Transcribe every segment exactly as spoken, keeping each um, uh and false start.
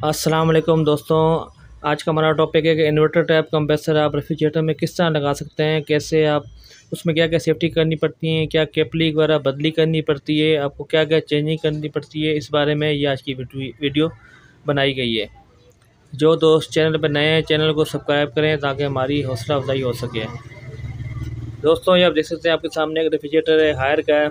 अस्सलाम वालेकुम दोस्तों। आज का हमारा टॉपिक है कि इन्वर्टर टैप कंप्रेसर आप रेफ्रिजरेटर में किस तरह लगा सकते हैं, कैसे आप उसमें क्या क्या सेफ्टी करनी पड़ती हैं, क्या केपली वगैरह बदली करनी पड़ती है, आपको क्या क्या चेंजिंग करनी पड़ती है, इस बारे में ये आज की वीडियो बनाई गई है। जो दोस्त चैनल पर नए हैं चैनल को सब्सक्राइब करें ताकि हमारी हौसला अफजाई हो सके। दोस्तों ये आप देख सकते हैं, आपके सामने एक रेफ्रिजरेटर है हायर का है,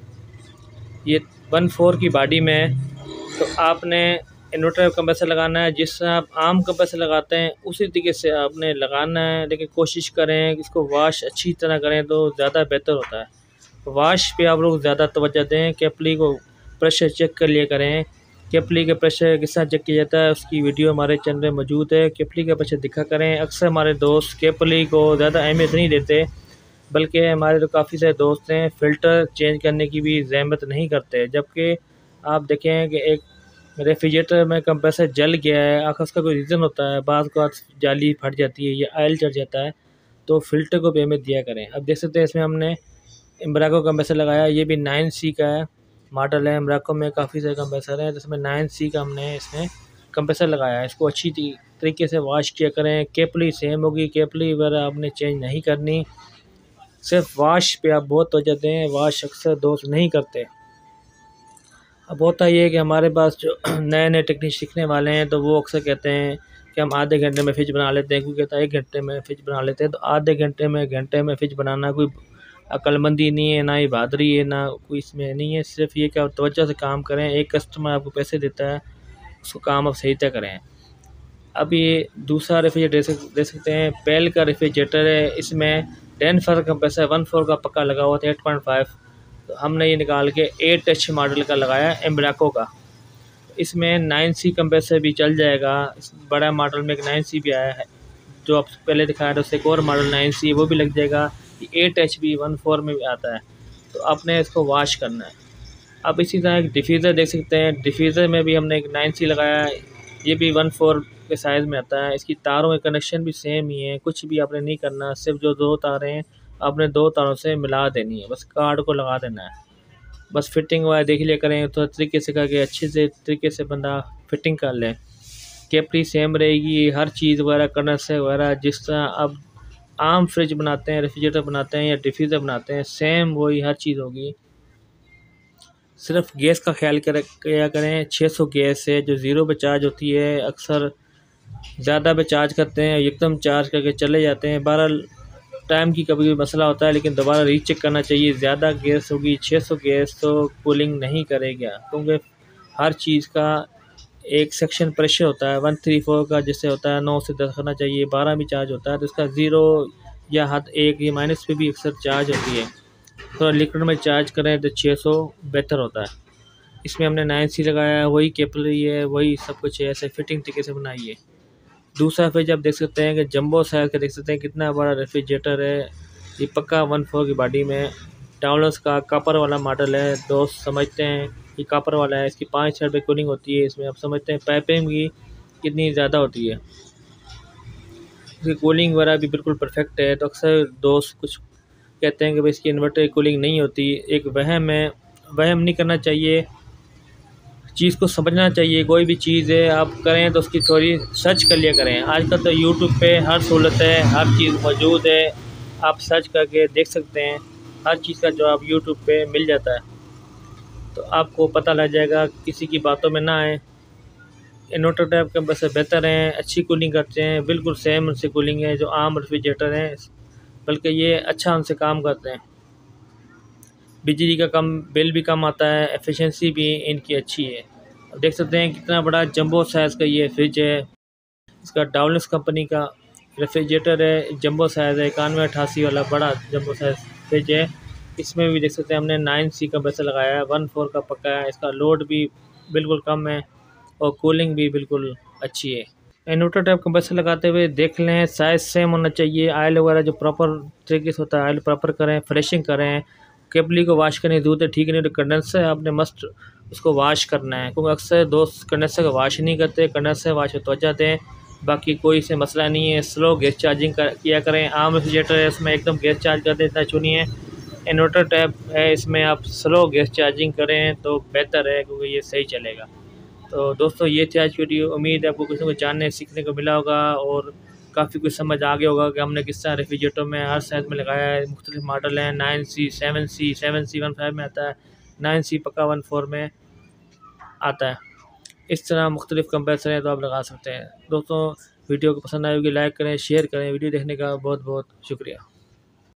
ये वन फोर की बॉडी में है। तो आपने इन्वर्टर कंप्रेसर लगाना है, जिस तरह आप आम कंप्रेसर लगाते हैं उसी तरीके से आपने लगाना है, लेकिन कोशिश करें कि इसको वॉश अच्छी तरह करें तो ज़्यादा बेहतर होता है। वॉश पे आप लोग ज़्यादा तवज्जो दें, केपली को प्रेशर चेक कर लिया करें। केपली के प्रेशर किस तरह चेक किया जाता है उसकी वीडियो हमारे चैनल में मौजूद है, केपली का प्रेशर दिखा करें। अक्सर हमारे दोस्त केपली को ज़्यादा अहमियत नहीं देते, बल्कि हमारे तो काफ़ी सारे दोस्त हैं फ़िल्टर चेंज करने की भी ज़हमत नहीं करते। जबकि आप देखें कि एक रेफ्रिजरेटर में कंप्रेसर जल गया है, आखिर उसका कोई रीज़न होता है, बाद को जाली फट जाती है या ऑयल चढ़ जाता है, तो फ़िल्टर को भी अहमियत दिया करें। अब देख सकते हैं इसमें हमने एम्ब्राको कंप्रेसर लगाया, ये भी नाइन सी का है मॉडल है। एम्ब्राको में काफ़ी सारे कंप्रेसर हैं, जिसमें नाइन सी का हमने इसमें कंप्रेसर लगाया है। इसको अच्छी तरीके से वॉश किया करें। केपली सेम होगी, केपली वगैरह आपने चेंज नहीं करनी, सिर्फ वॉश पे आप बहुत तवज्जो दें। वॉश अक्सर दोस्त नहीं करते। अब होता ये है कि हमारे पास जो नए नए टेक्निक सीखने वाले हैं तो वो अक्सर कहते हैं कि हम आधे घंटे में फ्रिज बना लेते हैं, कोई कहता है एक घंटे में फ्रिज बना लेते हैं। तो आधे घंटे में घंटे में फ्रिज बनाना कोई अक्लमंदी नहीं है, ना ही बहादुरी है, ना कोई इसमें नहीं है। सिर्फ ये कि आप तवज्जो से काम करें, एक कस्टमर आपको पैसे देता है, उसको काम आप सही तरह करें। अब ये दूसरा रेफ्रिजरेटर दे सकते हैं, पेल का रेफ्रिजरेटर है, इसमें टेन फर कंप्रेसर वन फोर का पक्का लगा हुआ था एट पॉइंट फाइव। तो हमने ये निकाल के एट एच मॉडल का लगाया एम्ब्राको का। इसमें नाइन सी कंप्रेसर भी चल जाएगा, इस बड़ा मॉडल में एक नाइन सी भी आया है, जो आप पहले दिखाया था उससे एक और मॉडल नाइन सी वो भी लग जाएगा। एट एच भी वन फोर में भी आता है, तो आपने इसको वॉश करना है। अब इसी तरह एक डिफ्यूज़र देख सकते हैं, डिफ्यूज़र में भी हमने एक नाइन सी लगाया है, ये भी वन फोर के साइज़ में आता है। इसकी तारों के कनेक्शन भी सेम ही है, कुछ भी आपने नहीं करना, सिर्फ जो दो तारें हैं आपने दो तारों से मिला देनी है, बस कार्ड को लगा देना है। बस फिटिंग वाला देख लिया करें तो तरीके से करके अच्छे से तरीके से बंदा फिटिंग कर ले। केपली सेम रहेगी, हर चीज़ वगैरह कंडेंसर वगैरह जिस तरह अब आम फ्रिज बनाते हैं, रेफ्रिजरेटर बनाते हैं या डिफ्यूज़र बनाते हैं, सेम वही हर चीज़ होगी। सिर्फ गैस का ख्याल कर किया करें। छः सौ गैस है जो ज़ीरो पे चार्ज होती है, अक्सर ज़्यादा पे चार्ज करते हैं, एकदम चार्ज करके चले जाते हैं। बहरहाल टाइम की कभी भी मसला होता है, लेकिन दोबारा रीचेक करना चाहिए। ज़्यादा गैस होगी, छः सौ गैस तो कूलिंग नहीं करेगा, क्योंकि हर चीज़ का एक सेक्शन प्रेशर होता है वन थ्री फोर का, जिससे होता है नौ से दस करना चाहिए, बारह भी चार्ज होता है, तो इसका ज़ीरो या हद एक या माइनस पे भी अक्सर चार्ज होती है। तो लिक्विड में चार्ज करें तो छः सौ बेहतर होता है। इसमें हमने नाइन सी लगाया है, वही केपली है, वही सब कुछ है, ऐसे फिटिंग तरीके से बनाई है। दूसरा फ्रिज आप देख सकते हैं कि जंबो साइज़ का, देख सकते हैं कितना बड़ा रेफ्रिजरेटर है। ये पक्का वन फोर की बॉडी में टाउलस का कॉपर वाला मॉडल है, दोस्त समझते हैं ये कॉपर वाला है। इसकी पाँच साइड पे कूलिंग होती है, इसमें आप समझते हैं पाइपिंग की कितनी ज़्यादा होती है, इसकी कूलिंग वगैरह भी बिल्कुल परफेक्ट है। तो अक्सर दोस्त कुछ कहते हैं कि भाई इसकी इन्वर्टर की कूलिंग नहीं होती, एक वहम है। वहम नहीं करना चाहिए, चीज़ को समझना चाहिए। कोई भी चीज़ है आप करें तो उसकी थोड़ी सर्च कर लिया करें। आजकल तो यूट्यूब पे हर सहूलत है, हर चीज़ मौजूद है, आप सर्च करके देख सकते हैं, हर चीज़ का जवाब यूट्यूब पे मिल जाता है, तो आपको पता लग जाएगा, किसी की बातों में ना आए। इन्वर्टर टैप कंप्रेसर बेहतर हैं, अच्छी कूलिंग करते हैं, बिल्कुल सेम उनसे कूलिंग है जो आम रेफ्रिजरेटर हैं, बल्कि ये अच्छा उनसे काम करते हैं। बिजली का कम बिल भी कम आता है, एफिशिएंसी भी इनकी अच्छी है। अब देख सकते हैं कितना बड़ा जंबो साइज़ का ये फ्रिज है, इसका डाउनस कंपनी का रेफ्रिजरेटर है, जंबो साइज़ है, इक्यानवे अठासी वाला बड़ा जंबो साइज़ फ्रिज है। इसमें भी देख सकते हैं हमने नाइन सी कंप्रेसर लगाया है, वन फोर का पक्का है, इसका लोड भी बिल्कुल कम है और कूलिंग भी बिल्कुल अच्छी है। इन्वर्टर टाइप कंप्रेसर लगाते हुए देख लें, साइज़ सेम होना चाहिए, ऑयल वगैरह जो प्रॉपर तरीके से होता है ऑयल प्रॉपर करें, फ्रेशिंग करें, केबली को वाश करने की जरूरत है, ठीक नहीं तो कंडेंसर आपने मस्ट उसको वाश करना है, क्योंकि अक्सर दोस्त कंडेंसर का वाश नहीं करते। कंडेंसर वाश हो तो जाते हैं, बाकी कोई से मसला नहीं है। स्लो गैस चार्जिंग कर, किया करें। आम रेफ्रिजरेटर है इसमें एकदम गैस चार्ज कर देता चुनिए, इन्वर्टर टैप है इसमें आप स्लो गैस चार्जिंग करें तो बेहतर है, क्योंकि ये सही चलेगा। तो दोस्तों ये थी आज की वीडियो। उम्मीद है आपको कुछ ना कुछ जानने सीखने को मिला होगा और काफ़ी कुछ समझ आ गया होगा कि हमने किस तरह रेफ्रिजरेटर में हर साइज़ में लगाया है। मुख्तलिफ मॉडल हैं, nine C, seven C, seven C one five में आता है, नाइन सी पक्का वन फोर में आता है। इस तरह मुख्तलिफ कंप्रेसर हैं तो आप लगा सकते हैं। दोस्तों वीडियो को पसंद आए होगी लाइक करें, शेयर करें। वीडियो देखने का बहुत बहुत शुक्रिया।